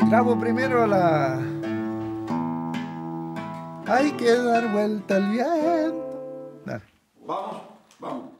Grabo primero la... Hay que dar vuelta al viento. Dale. Vamos, vamos.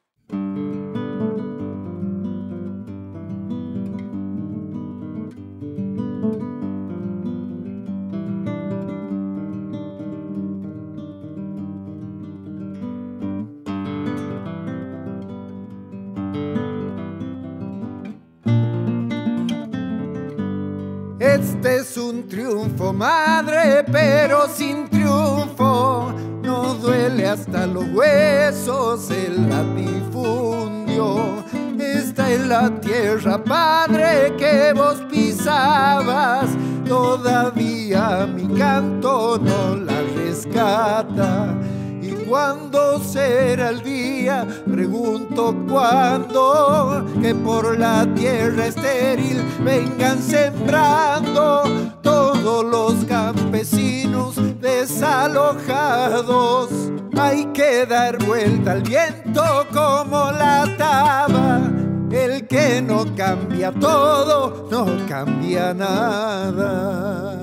Este es un triunfo, madre, pero sin triunfo no duele hasta los huesos el latifundio. Esta es la tierra, padre, que vos pisabas. Todavía mi canto no la rescata. ¿Y cuándo será el día? Pregunto cuándo, que por la tierra estéril vengan sembrando todos los campesinos desalojados. Hay que dar vuelta al viento como la taba. El que no cambia todo, no cambia nada.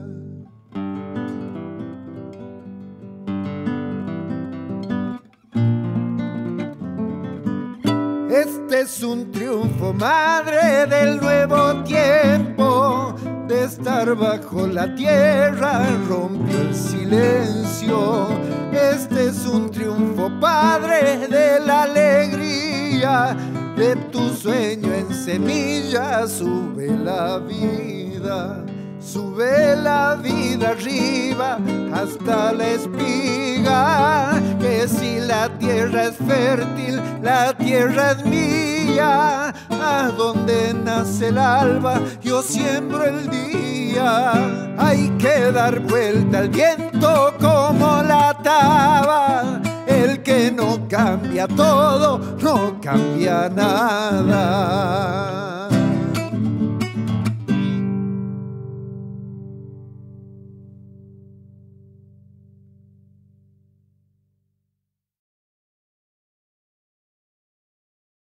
Este es un triunfo, madre, del nuevo tiempo. De estar bajo la tierra rompió el silencio. Este es un triunfo, padre, de la alegría. De tu sueño en semilla sube la vida. Sube la vida arriba hasta la espiga, que si la tierra es fértil, la tierra es mía. A donde nace el alba, yo siembro el día. Hay que dar vuelta al viento como la taba. El que no cambia todo, no cambia nada.